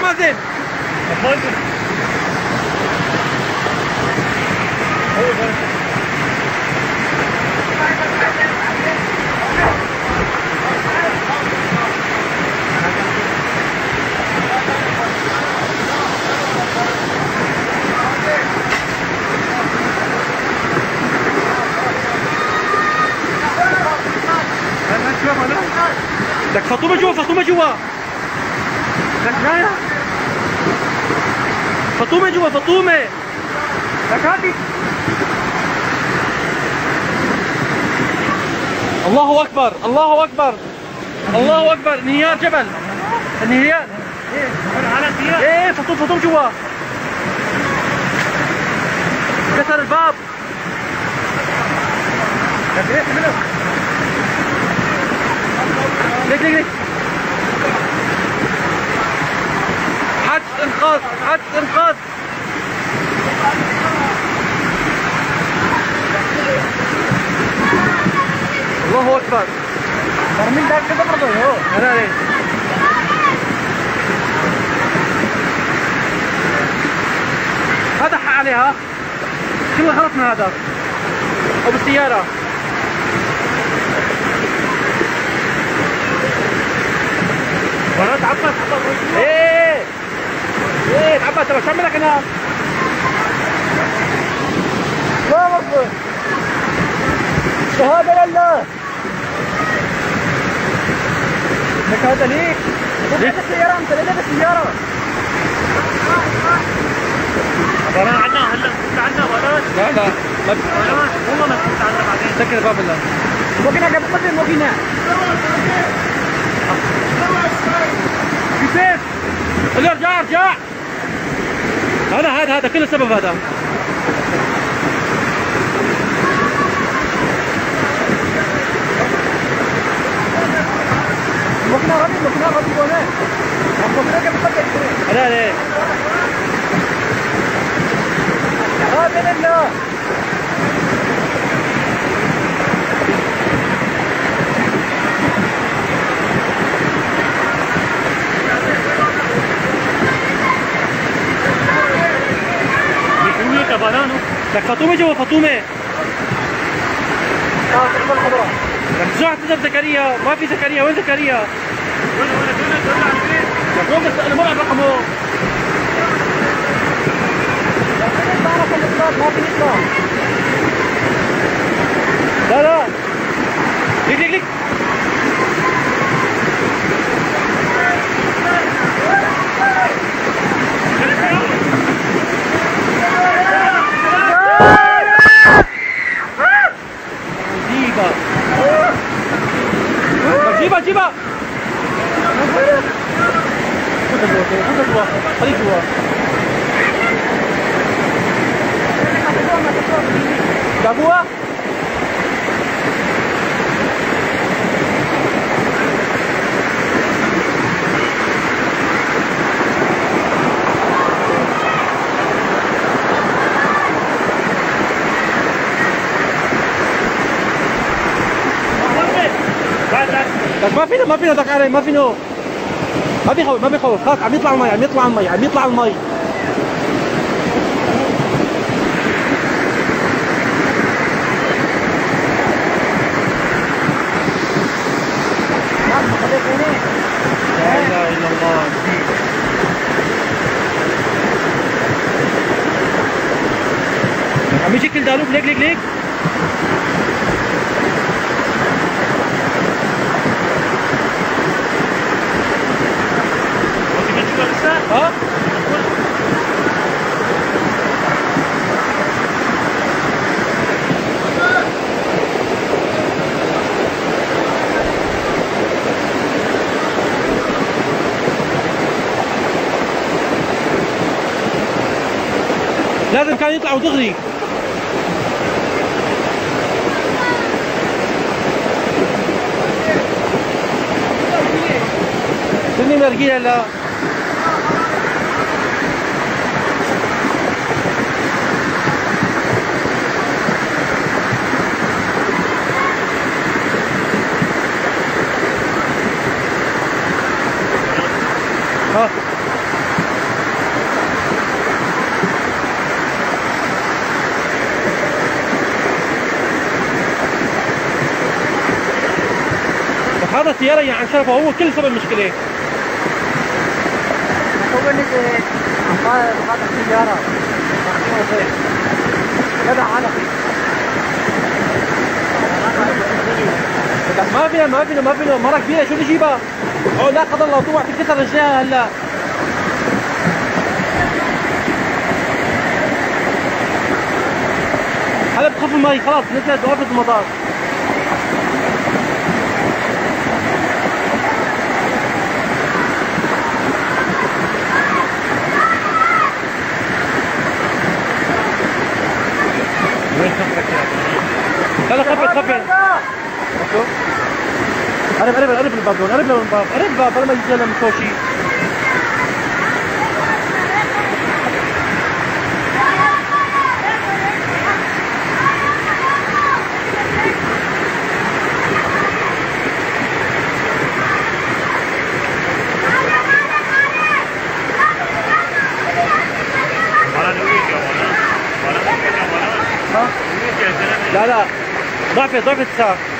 مازن؟ مازن لك فاطمه جوا، فاطمه جوا، لك لا فاطمه جوا، فاطمه لك هاتي. الله اكبر، الله اكبر، الله اكبر. انهيار جبل، انهيار. على انهيار. ايه فاطمه، فاطمه جوا، كسر الباب. ليك ليك ليك. حدث انقاذ، حدث انقاذ. الله اكبر. برميل ده كده برضه اهو. انا ليه؟ هذا حق عليها كلنا خلصنا هذا او بالسياره. وانا تعبت. ايه ايه تعبت. طب شو اعمل لك انا؟ الله اكبر. شهاده لله. لك هذا ليك. ليك السياره، انت ليه بالسياره؟ عبارة عنا هلا كنت عنا ولا؟ لا لا والله ما كنت عنا بعدين. سكر الباب بالله. موكينا قبل قدر موكينا. يوسف قول له ارجع ارجع. هذا كل السبب هذا. موكينا راضي، موكينا راضي وانا. موكينا قبل قدر. لا لا هذا لله. لك فاطمه جوا، فاطمه. لك رجعت تذهب زكريا، ما في زكريا. وين زكريا؟ لك وين بس انا مرعب رقمه. ما في نطلع. لا لا ليك ليك ليك. جيبها جيبها. خذها جوا، خذها جوا، خليك جوا. جابوها؟ لك ما فينا دق علي، ما فينا. ما بيخوف خلاص. عم يطلع المي، عم يطلع المي، عم يطلع المي. لا اله الا الله. عم يجي كل دالوب. ليك ليك ليك. ها؟ لازم كان يطلعوا دغري. سني مرقية لا ها هذا السيارة يعني عن شرفه هو كل سبب المشكلة. هو اللي هذا السيارة هذا على ما فينا مرة كبيرة شو نجيبها؟ أو لا قدر الله توقع تنكسر رجليها هلا. هلا بتخف المي خلاص نزلت وقفت المطار. وين خفرك يا ابو؟ لا خفت قرب الباب هون قرب الباب بلا ما يجي لنا من شيء. لا ضعفت الساعة.